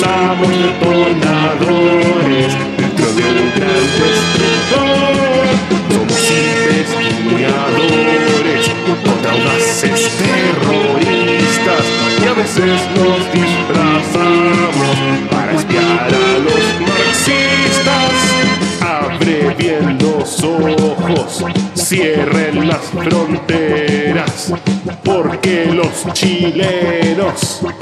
Somos detonadores dentro de un gran destructor. Somos investigadores contra audaces terroristas y a veces nos disfrazamos para espiar a los marxistas. Abre bien los ojos, cierren las fronteras, porque los chilenos